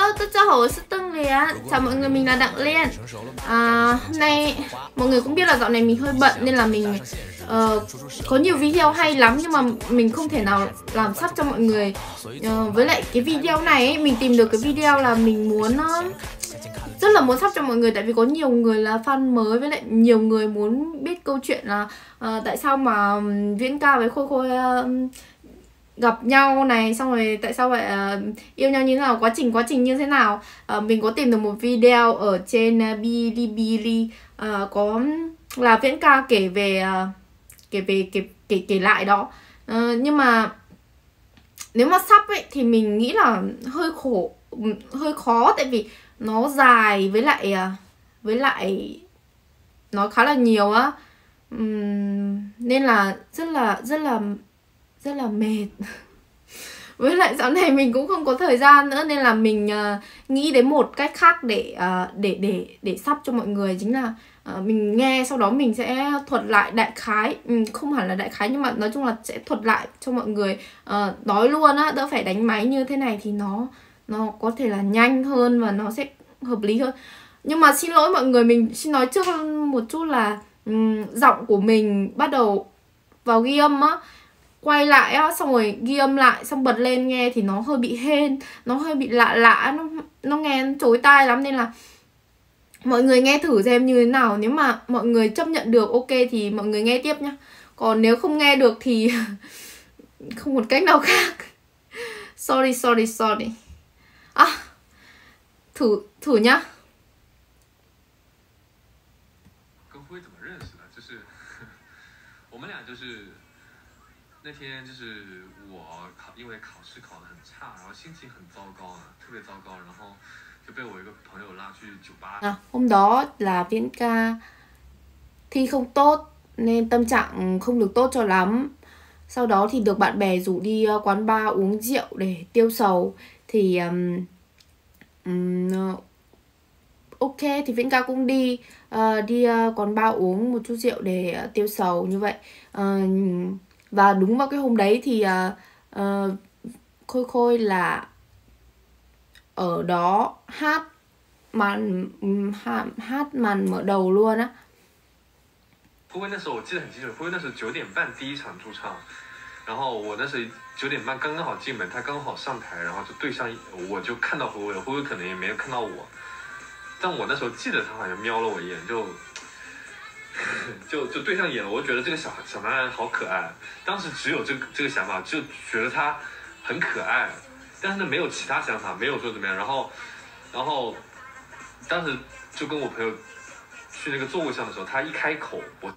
tôi cho hỏi sự Tân Liên. Chào mọi người, mình là Đặng Liên. Hôm nay mọi người cũng biết là dạo này mình hơi bận nên là mình có nhiều video hay lắm nhưng mà mình không thể nào làm sắp cho mọi người. Với lại cái video này ấy, mình tìm được cái video là mình muốn rất là muốn sắp cho mọi người, tại vì có nhiều người là fan mới, với lại nhiều người muốn biết câu chuyện là tại sao mà Viễn Ca với Khôi Khôi gặp nhau này, xong rồi tại sao vậy, yêu nhau như thế nào, quá trình như thế nào. Mình có tìm được một video ở trên Bilibili, có là Viễn Ca kể lại đó. Nhưng mà nếu mà sắp ấy thì mình nghĩ là hơi khó, tại vì nó dài, với lại nó khá là nhiều á, nên là rất là mệt. Với lại dạo này mình cũng không có thời gian nữa, nên là mình nghĩ đến một cách khác để sắp cho mọi người, chính là mình nghe sau đó mình sẽ thuật lại đại khái, không hẳn là đại khái nhưng mà nói chung là sẽ thuật lại cho mọi người, nói luôn á, đỡ phải đánh máy như thế này thì nó có thể là nhanh hơn và nó sẽ hợp lý hơn. Nhưng mà xin lỗi mọi người, mình xin nói trước một chút là giọng của mình bắt đầu vào ghi âm á, quay lại á, xong rồi ghi âm lại, xong bật lên nghe thì nó hơi bị hên, nó hơi bị lạ, nó nghe nó chối tai lắm, nên là mọi người nghe thử xem như thế nào. Nếu mà mọi người chấp nhận được ok thì mọi người nghe tiếp nhá, còn nếu không nghe được thì không một cách nào khác. Sorry. Thử nhá. 那天就是我因为考试考得很差，然后心情很糟糕啊，特别糟糕，然后就被我一个朋友拉去酒吧。 Hôm đó là Viễn Ca thi không tốt nên tâm trạng không được tốt cho lắm. Sau đó thì được bạn bè rủ đi quán bar uống rượu để tiêu sầu. Thì ok thì Viễn Ca cũng đi quán bar uống một chút rượu để tiêu sầu như vậy. Và đúng vào cái hôm đấy thì Khôi là ở đó hát màn mở đầu luôn á. 辉辉那时候我记得很清楚，辉辉那时候9点半第一场驻唱，然后我那时候9点半刚刚好进门，他刚好上台，然后就对上我，就看到辉辉了，辉辉可能也没有看到我，但我那时候记得他好像瞄了我一眼，就对上眼了。我觉得这个小男孩好可爱，当时只有这个想法，就觉得他很可爱，但是呢没有其他想法，没有说怎么样。然后当时就跟我朋友去那个座位上的时候，他一开口我。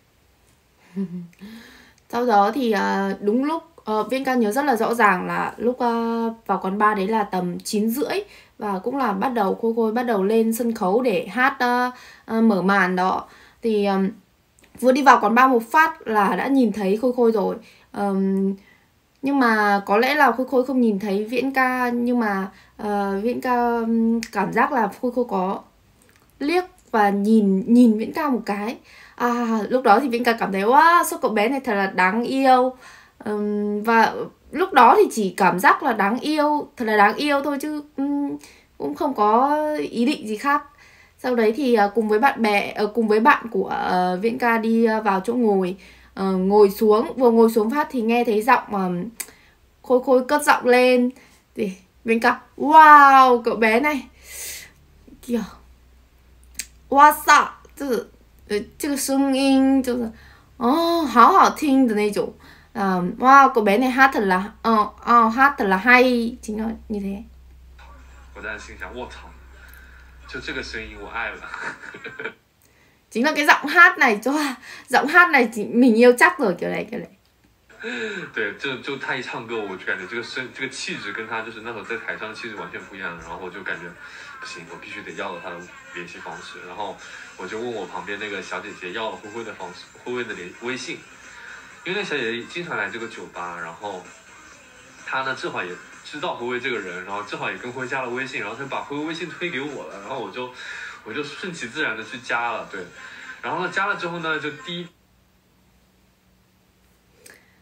Sau đó thì đúng lúc Viễn Ca nhớ rất là rõ ràng là lúc vào quán bar đấy là tầm 9:30, và cũng là Khôi bắt đầu lên sân khấu để hát mở màn đó. Thì vừa đi vào quán bar một phát là đã nhìn thấy Khôi rồi. Nhưng mà có lẽ là Khôi không nhìn thấy Viễn Ca, nhưng mà Viễn Ca cảm giác là Khôi có liếc và nhìn Viễn Ca một cái. Lúc đó thì Viễn Ca cảm thấy wow, sao cậu bé này thật là đáng yêu. Và lúc đó thì chỉ cảm giác là thật là đáng yêu thôi, chứ cũng không có ý định gì khác. Sau đấy thì cùng với bạn của Viễn Ca đi vào chỗ ngồi, vừa ngồi xuống phát thì nghe thấy giọng Khôi cất giọng lên thì Viễn Ca wow, cậu bé này kiểu哇塞，这个声音就是好好听的那种。哇，cậu bé này hát thật là hay, chính là như thế. 我在心想，我操，就这个声音我爱了。 Chính là cái giọng hát này thì mình yêu chắc rồi, kiểu này. 对，就他一唱歌，我就感觉这个气质跟他就是那时候在台上的气质完全不一样，然后我就感觉不行，我必须得要了他的联系方式，然后我就问我旁边那个小姐姐要了辉辉的微信，因为那小姐姐经常来这个酒吧，然后她呢正好也知道辉辉这个人，然后正好也跟辉加了微信，然后她把辉辉微信推给我了，然后我就顺其自然的去加了，对，然后呢加了之后呢就第一。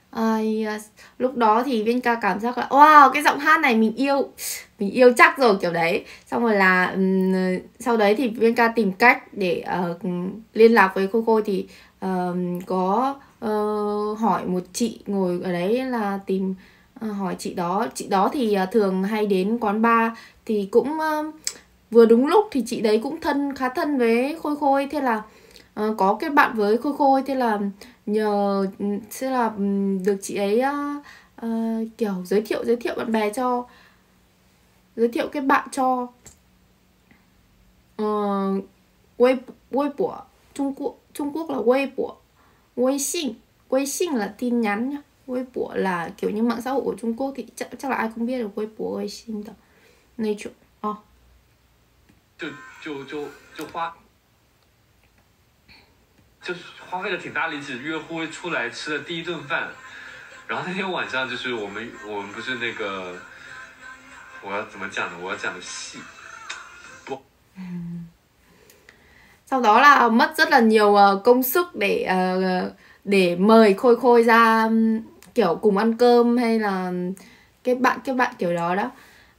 Lúc đó thì Viên Ca cảm giác là wow, cái giọng hát này mình yêu chắc rồi kiểu đấy. Xong rồi là sau đấy thì Viên Ca tìm cách để liên lạc với Khôi Khôi thì có hỏi một chị ngồi ở đấy là tìm hỏi chị đó thì thường hay đến quán bar, thì cũng vừa đúng lúc thì chị đấy cũng khá thân với Khôi Khôi, thế là có kết bạn với Khôi Khôi, thế là nhờ sẽ là được chị ấy kiểu giới thiệu bạn bè cho, giới thiệu kết bạn cho Wei Wei Bộ Trung Quốc là Wei Bộ, Wei Xin là tin nhắn nhá, Wei Bộ là kiểu như mạng xã hội của Trung Quốc thì chắc là ai cũng biết được Wei Bộ Wei Xin的那种就是花费了挺大力气约会出来吃的第一顿饭，然后那天晚上就是我们不是那个，我要怎么讲呢？我要讲的细。 Sau đó là mất rất là nhiều công sức để mời Khôi Khôi ra kiểu cùng ăn cơm hay là kết bạn kiểu đó đó.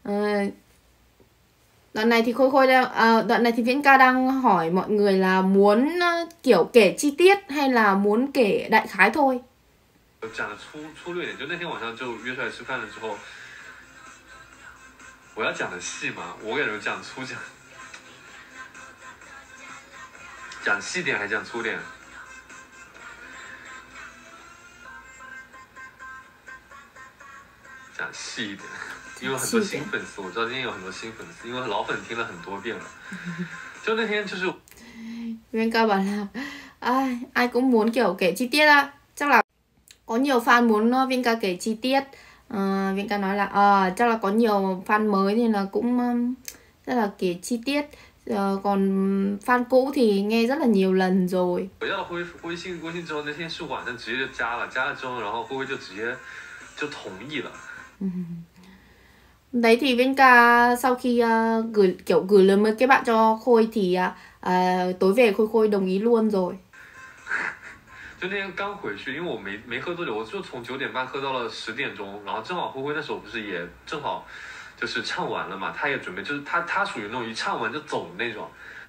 Đoạn này thì đoạn này thì Viễn Ca đang hỏi mọi người là muốn kiểu kể chi tiết hay là muốn kể đại khái thôi. 讲的粗略点，就那天晚上就约出来吃饭了之后，我要讲的细嘛，我感觉讲粗讲细点还讲粗点？讲细一点，因为很多新粉丝，我知道今天有很多新粉丝，因为老粉听了很多遍了。就那天就是 Viên Ca bảo là ai cũng muốn kiểu kể chi tiết á, chắc là có nhiều fan muốn Viên Ca kể chi tiết. Viên Ca nói là chắc là có nhiều fan mới nên là cũng rất là kể chi tiết. Còn fan cũ thì nghe rất là nhiều lần rồi. 我要了微信之后，那天是晚上直接就加了之后，然后灰灰就直接就同意了。 Đấy thì Viên Ca sau khi gửi lời mời kết bạn cho Khôi thì tối về Khôi đồng ý luôn rồi. 就那天刚回去，因为我没喝多久，我就从9点半喝到了10点钟，然后正好灰灰那时候不是也正好就是唱完了嘛，他也准备就是他属于那种一唱完就走的那种。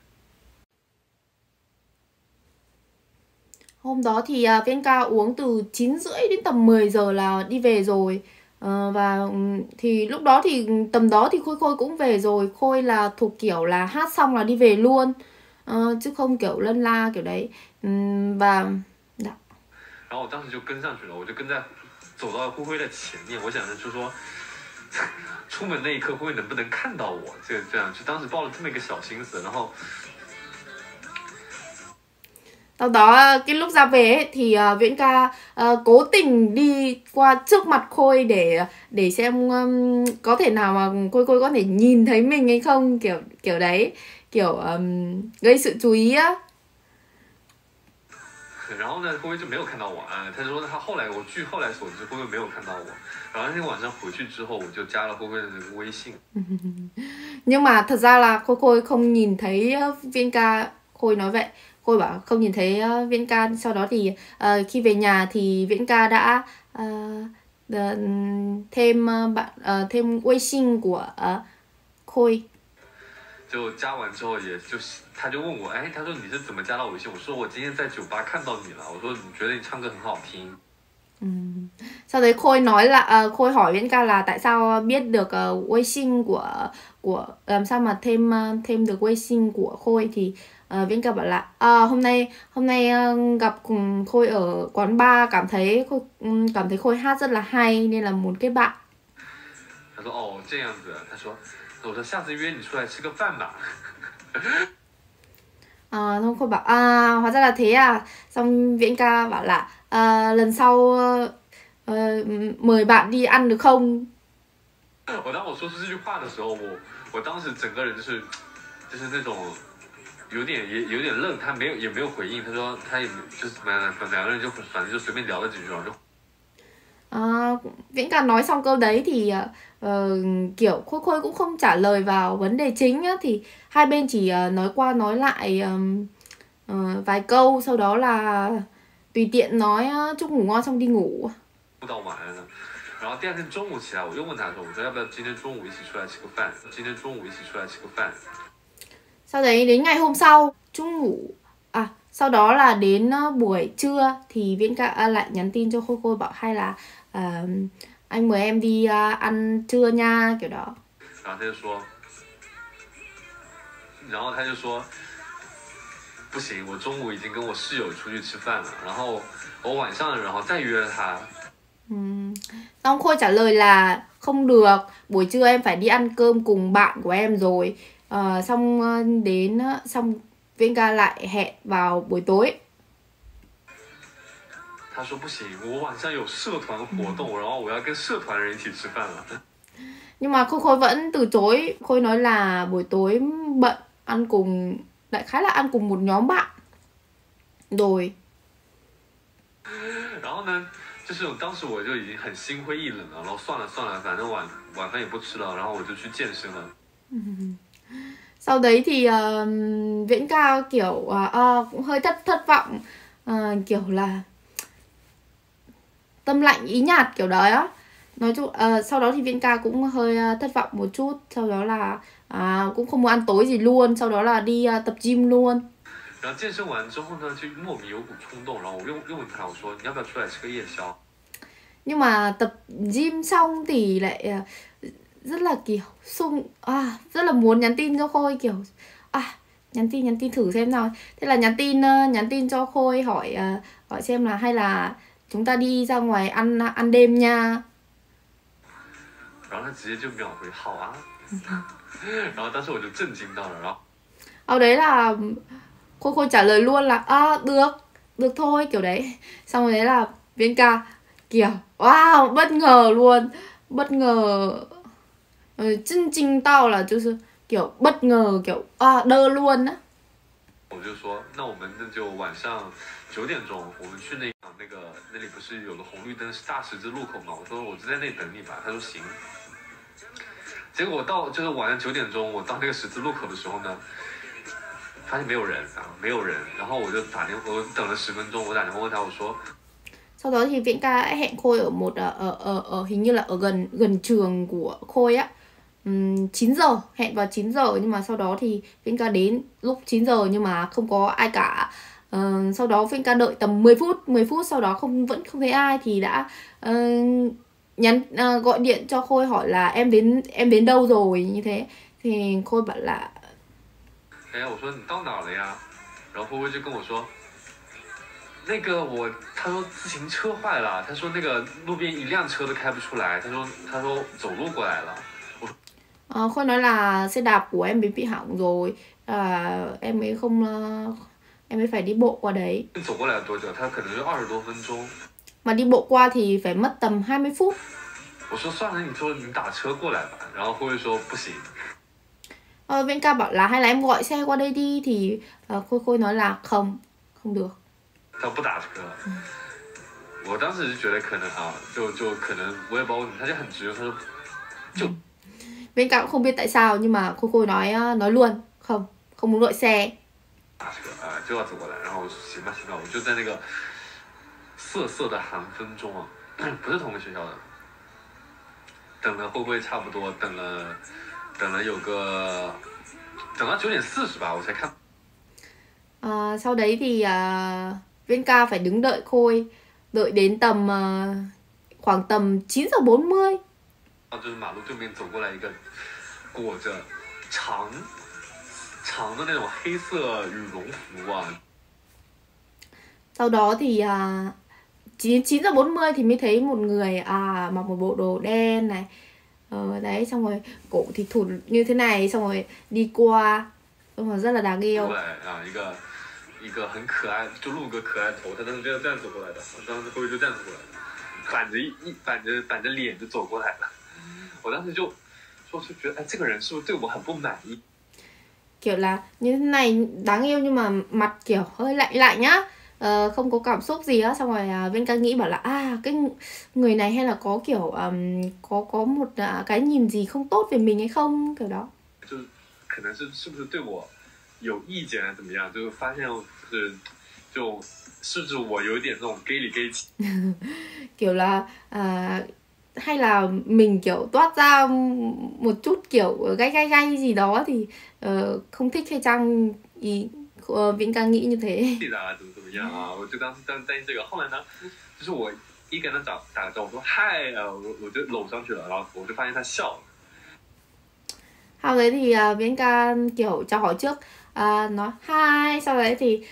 Hôm đó thì Viên Ca uống từ 9 rưỡi đến tầm 10 giờ là đi về rồi. Và thì lúc đó thì tầm đó thì Khôi cũng về rồi. Khôi là thuộc kiểu là hát xong là đi về luôn, chứ không kiểu lân la kiểu đấy. Và 然后我当时就跟上去了，我就走到灰灰的前面，我想着就说出门那一刻灰灰能不能看到我，这样就当时抱了这么一个小心思，然后 sau đó cái lúc ra về ấy, thì Viễn Ca cố tình đi qua trước mặt Khôi để xem có thể nào mà Khôi có thể nhìn thấy mình hay không, kiểu đấy, kiểu gây sự chú ý á. 然后呢，灰灰就没有看到我啊。他说据后来所知，灰灰没有看到我。然后那天晚上回去之后，我就加了灰灰的那个微信。 Nhưng mà thật ra là Khôi không nhìn thấy Viên Ca. Khôi nói vậy. Khôi bảo không nhìn thấy Viễn Ca. Sau đó thì khi về nhà thì Viễn Ca đã thêm 微信 của Khôi. 就加完之后他就问我，他说你是怎么加到微信？我说我今天在酒吧看到你了，我说你觉得你唱歌很好听。 Sau đấy Khôi nói là Khôi hỏi Viễn Ca là tại sao biết được微信 của làm sao mà thêm được 微信 của Khôi, thì Viễn Ca bảo là hôm nay gặp cùng Khôi ở quán bar, cảm thấy Khôi hát rất là hay nên là muốn kết bạn. 他说这样子，我说下次约你出来吃个饭吧。 Xong Khôi bảo hóa ra là thế à. Xong Viễn Ca bảo là lần sau mời bạn đi ăn được không? 当我说出这句话的时候，我当时整个人就是那种有点愣，他也没有回应，他说他也就是两个人就反正就随便聊了几句，然后就。 Viễn Ca nói xong câu đấy thì kiểu Khôi cũng không trả lời vào vấn đề chính á, thì hai bên chỉ nói qua nói lại vài câu, sau đó là tùy tiện nói chúc ngủ ngon xong đi ngủ. 到晚安了。然后第二天中午起来，我又问他说：“我说要不要今天中午一起出来吃个饭？今天中午一起出来吃个饭。” Sau đấy đến ngày hôm sau, Trung ngủ. Sau đó là đến buổi trưa thì Viễn Ca lại nhắn tin cho Khôi Khôi bảo hay là anh mời em đi ăn trưa nha, kiểu đó. 然后他就说不行，我中午已经跟我室友出去吃饭了，然后我晚上然后再约了他。 Xong Khôi trả lời là không được, buổi trưa em phải đi ăn cơm cùng bạn của em rồi. Xong Viễn Ca lại hẹn vào buổi tối. 他说不行，我晚上有社团活动，然后我要跟社团人一起吃饭了。 Nhưng mà Khôi vẫn từ chối. Khôi nói là buổi tối bận, ăn cùng, đại khái là ăn cùng một nhóm bạn rồi. 然后呢，就是当时我就已经很心灰意冷了，然后算了，反正晚饭也不吃了，然后我就去健身了。 Sau đấy thì Viễn Ca kiểu cũng hơi thất vọng, kiểu là tâm lạnh ý nhạt kiểu đấy á. Nói chung sau đó thì Viễn Ca cũng hơi thất vọng một chút. Sau đó là cũng không muốn ăn tối gì luôn. Sau đó là đi tập gym luôn. 然后健身完之后呢，就莫名有股冲动，然后我又问他，我说你要不要出来吃个夜宵？ Nhưng mà tập gym xong thì lại rất là kiểu rất là muốn nhắn tin cho Khôi, kiểu nhắn tin thử xem nào. Thế là nhắn tin cho Khôi hỏi xem là hay là chúng ta đi ra ngoài ăn đêm nha. 然后他直接就秒回好啊。然后当时我就震惊到了，然后 Sau đấy là Khôi trả lời luôn là được thôi, kiểu đấy. Xong rồi đấy là Viễn Ca kiểu wow, bất ngờ luôn, bất ngờ. Chân trình tao là kiểu bất ngờ, kiểu đơ luôn á. 我就说那我们就晚上9点钟我们去那里不是有个红绿灯是大十字路口嘛？我说我就在那等你吧。他说行。结果就是晚上9点钟，我到那个十字路口的时候呢，发现没有人，然后我就我等了10分钟，我打电话问他，我说。 Sau đó thì Viễn Ca hẹn Khôi ở một hình như là ở gần trường của Khôi á. 9 giờ, hẹn vào 9 giờ, nhưng mà sau đó thì Viễn Ca đến lúc 9 giờ nhưng mà không có ai cả. Sau đó Viễn Ca đợi tầm 10 phút, sau đó vẫn không thấy ai thì đã gọi điện cho Khôi hỏi là em đến đâu rồi, như thế. Thì Khôi bảo là 我说你到哪了呀？然后辉辉就跟我说。 他说自行车坏了，他说那个路边一辆车都开不出来，他说走路过来了。 Khôi nói là xe đạp của em bị hỏng rồi, em ấy phải đi bộ qua đấy. 走过来多久？他可能就20多分钟。 Mà đi bộ qua thì phải mất tầm 20 phút. 我说算了，你说你打车过来吧。然后辉辉说不行。 Viễn Ca bảo là hay là em gọi xe qua đây đi, thì Khôi nói là không được. 他不打车。我当时就觉得可能就可能我也不知道为什么，他就很直，他说就。 Viễn Ca cũng không biết tại sao, nhưng mà Khôi nói luôn không muốn gọi xe. 打车就要走过来，然后我说行吧，我就在那个涩的寒风中不是同个学校的，等了会不会差不多等了9点40吧，我才看。 Sau đấy thì Viễn Ca phải đứng đợi Khôi, đợi đến khoảng tầm 9 giờ 40. 就是马路对面走过来一个裹着长的那种黑色羽绒服啊。 Sau đó thì 9 giờ 40 thì mới thấy một người mặc một bộ đồ đen này. Đấy, xong rồi cổ thì thụt như thế này, xong rồi đi qua, xong rồi rất là đáng yêu. 一个很可爱，就露个可爱头，他当时就这样走过来的，当时辉辉就这样走过来的，板着脸就走过来了。我当时就觉得，这个人是不是对我很不满意？ Kiểu là như thế này đáng yêu nhưng mà mặt kiểu hơi lạnh nhá, không có cảm xúc gì á. Xong rồi Viễn Ca nghĩ bảo là cái người này hay là có kiểu có một cái nhìn gì không tốt về mình hay không, kiểu đó. 就可能是不是对我有意见怎么样？就是发现就是就甚至我有一点那种 gay 里 gay 气。 Kiểu là hay là mình kiểu toát ra một chút kiểu gay gay gay gì đó thì không thích hay chăng ý Viễn Ca nghĩ như thế. 记得啊，怎么样啊？我就当时担心这个。后来呢，就是我一跟他打个招呼，我说嗨，我就搂上去了，然后我就发现他笑了。 Sau đấy thì Viễn Ca kiểu chào hỏi trước, nói hi, sau đấy thì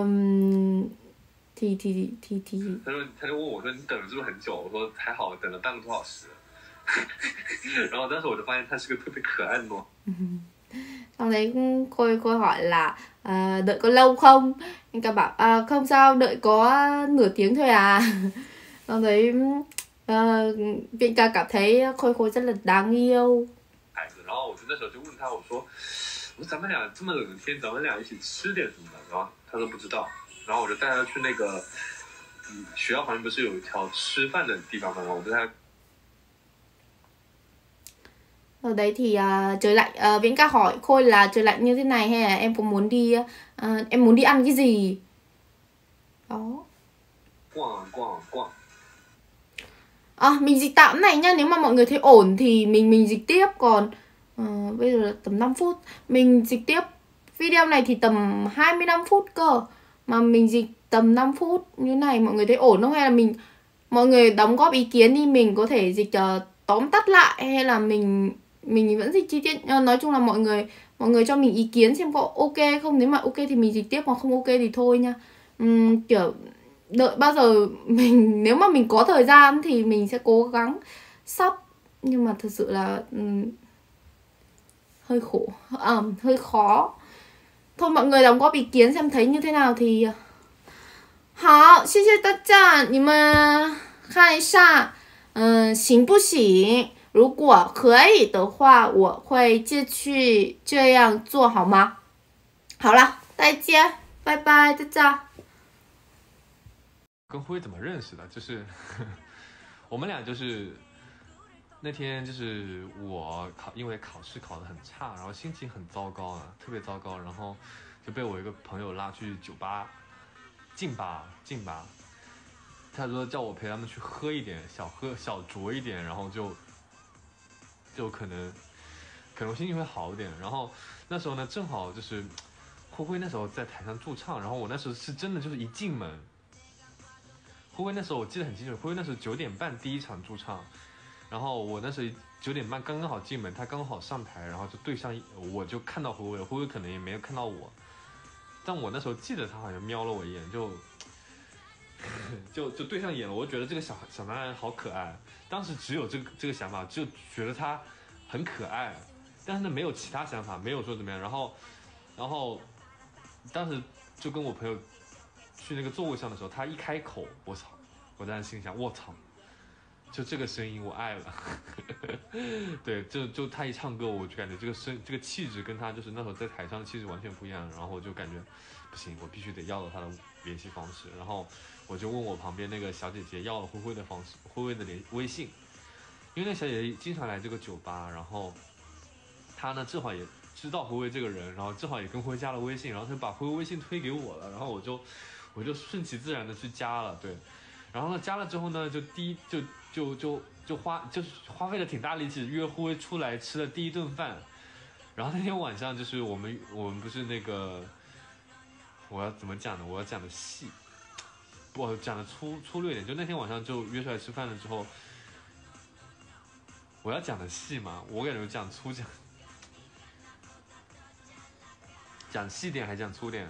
他就问我说你等了是不是很久？我说还好，等了半个多小时。然后当时我就发现他是个特别可爱的诺。 Sau đấy Khôi hỏi là đợi có lâu không? Anh Ca bảo không sao, đợi có nửa tiếng thôi à. Sau đấy Viễn Ca cảm thấy Khôi rất là đáng yêu. 然后我就那时候就问他，我说咱们俩这么冷的天，咱们俩一起吃点什么的？然后他说不知道。然后我就带他去那个学校旁边不是有一条吃饭的地方吗？然后我就带他。 Ở đấy thì trời lạnh, Viễn Ca hỏi Khôi là trời lạnh như thế này hay là em có muốn đi em muốn đi ăn cái gì đó. 逛。 Mình dịch tạm này nhá, nếu mà mọi người thấy ổn thì mình dịch tiếp, còn bây giờ là tầm 5 phút. Mình dịch tiếp video này thì tầm 25 phút cơ, mà mình dịch tầm 5 phút như này mọi người thấy ổn không, hay là mọi người đóng góp ý kiến đi, mình có thể dịch tóm tắt lại, hay là mình vẫn dịch chi tiết. Nói chung là mọi người cho mình ý kiến xem có ok không, nếu mà ok thì mình dịch tiếp, còn không ok thì thôi nha. Kiểu đợi bao giờ nếu mà mình có thời gian thì mình sẽ cố gắng sắp, nhưng mà thật sự là hơi khổ, hơi khó. Thôi mọi người đóng góp ý kiến xem thấy như thế nào thì 好，谢谢大家，你们看一下行不行？如果可以的话，我会继续这样做，好吗？好了，再见，拜拜，大家。 跟辉怎么认识的？就是我们俩就是那天就是我因为考试考得很差，然后心情很糟糕啊，特别糟糕，然后就被我一个朋友拉去酒吧，劲吧，他说叫我陪他们去喝一点，小酌一点，然后就可能心情会好一点。然后那时候呢，正好就是辉那时候在台上驻唱，然后我那时候是真的就是一进门。 辉那时候我记得很清楚，辉那时候9点半第一场驻唱，然后我那时候9点半刚好进门，他刚好上台，然后就对上我，就看到辉可能也没有看到我，但我那时候记得他好像瞄了我一眼，就对上眼了。我就觉得这个小男孩好可爱，当时只有这个想法，就觉得他很可爱，但是呢没有其他想法，没有说怎么样。然后当时就跟我朋友。 去那个座位上的时候，他一开口，我操！我当时心想，我操！就这个声音，我爱了。对，就他一唱歌，我就感觉这个气质跟他就是那时候在台上的气质完全不一样。然后我就感觉不行，我必须得要到他的联系方式。然后我就问我旁边那个小姐姐要了辉的方式，辉的微信，因为那小姐姐经常来这个酒吧，然后她呢正好也知道辉这个人，然后正好也跟辉加了微信，然后她把辉微信推给我了，然后我就顺其自然的去加了，对，然后呢加了之后呢，就花费了挺大力气约辉出来吃了第一顿饭，然后那天晚上就是我们不是那个，我要怎么讲呢？我要讲的细，我讲的粗略一点，就那天晚上就约出来吃饭了之后，我要讲的细嘛，我感觉讲粗讲细点还讲粗点？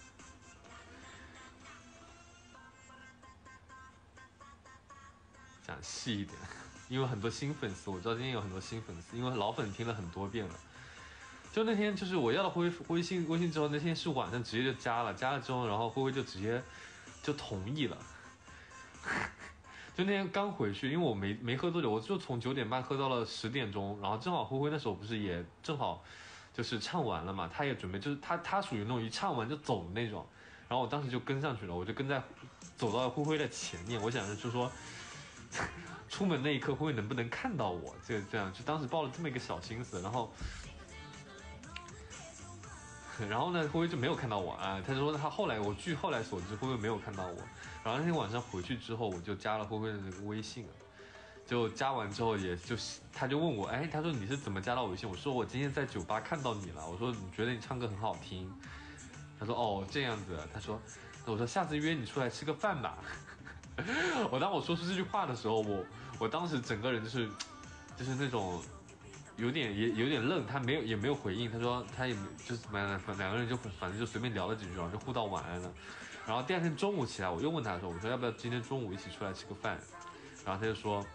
讲细一点，因为很多新粉丝，我知道今天有很多新粉丝，因为老粉听了很多遍了。就那天就是我要了微信之后，那天是晚上直接就加了之后，然后辉就直接就同意了。就那天刚回去，因为我没喝多久，我就从9点半喝到了10点钟，然后正好辉那时候不是也正好就是唱完了嘛，他也准备就是他属于那种一唱完就走的那种，然后我当时就跟上去了，我就走到辉的前面，我想着就说。出门那一刻辉能不能看到我？这样就当时抱了这么一个小心思，然后然后呢，辉辉就没有看到我啊，他说他后来据后来所知，辉辉没有看到我。然后那天晚上回去之后，我就加了辉辉的那个微信了。就加完之后，他就问我，他说你是怎么加到微信？我说我今天在酒吧看到你了。我说你觉得你唱歌很好听。他说哦这样子。我说下次约你出来吃个饭吧。当我说出这句话的时候，我当时整个人就是那种有点愣，他也没有回应。他说他也就是两个人就反正就随便聊了几句，然后就互道晚安了。然后第二天中午起来，我又问他说，我说要不要今天中午一起出来吃个饭？然后他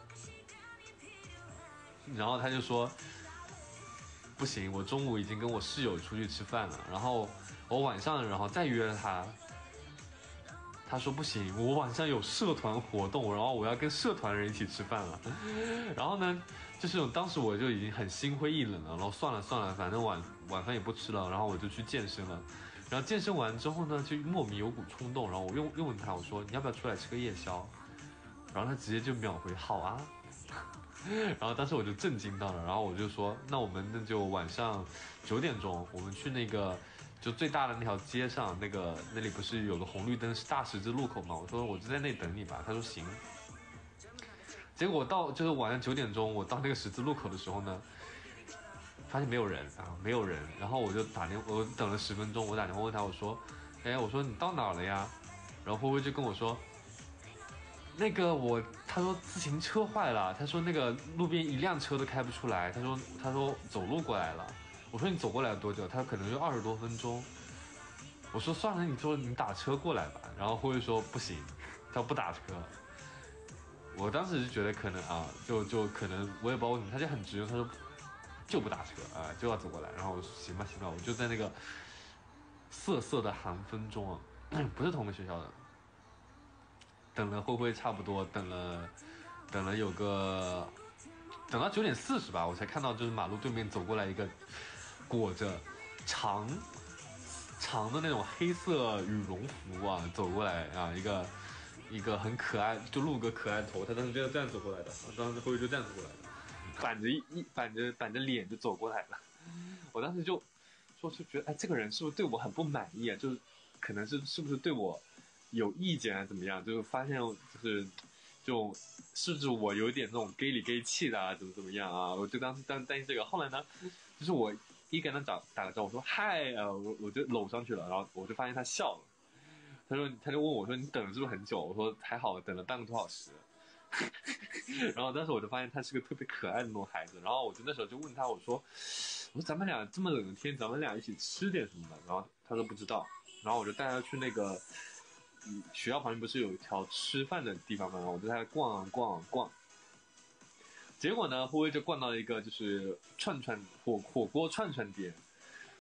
就说不行，我中午已经跟我室友出去吃饭了，然后我晚上然后再约了他。他说不行，我晚上有社团活动，然后我要跟社团人一起吃饭了。然后呢，就是当时我就已经很心灰意冷了，然后算了，反正晚饭也不吃了，然后我就去健身了。然后健身完之后呢，就莫名有股冲动，然后我又问他，我说你要不要出来吃个夜宵？然后他直接就秒回好啊。然后当时我就震惊到了，然后我就说那我们那就晚上9点钟我们去那个就最大的那条街上，那里不是有个红绿灯是大十字路口吗？我说我就在那等你吧。他说行。结果就是晚上9点钟我到那个十字路口的时候呢，发现没有人。然后我等了10分钟，我打电话问他，我说你到哪了呀？然后辉辉就跟我说他说自行车坏了，他说那个路边一辆车都开不出来，他说走路过来了。我说你走过来了多久？他说可能就20多分钟。我说算了，你说你打车过来吧。然后辉辉说不行，他不打车。我当时就觉得可能就可能我也不知道为什么，他就很直，他说就不打车就要走过来。然后我说行吧，我就在那个瑟瑟的寒风中不是同个学校的，等了辉辉差不多等了到9点40吧，我才看到就是马路对面走过来一个裹着长的那种黑色羽绒服走过来一个很可爱，就露个可爱头，他当时就这样走过来的，当时辉辉就这样走过来的，板着脸就走过来了。我当时就觉得这个人是不是对我很不满意啊？就是可能是不是对我有意见啊？怎么样？就是发现是不是我有点那种 gay 里 gay 气的怎么样啊？我就当时担心这个。后来呢，就是我一跟他打个招呼，我说嗨我就搂上去了，然后我就发现他笑了。他就问我说你等了是不是很久？我说还好，等了半个多小时。然后当时我就发现他是个特别可爱的那种孩子。然后我就那时候就问他，我说咱们俩这么冷的天，咱们俩一起吃点什么的？然后他说不知道。然后我就带他去那个学校旁边不是有一条吃饭的地方吗？然后我就带他逛。结果呢，辉辉就逛到了一个就是火锅串店。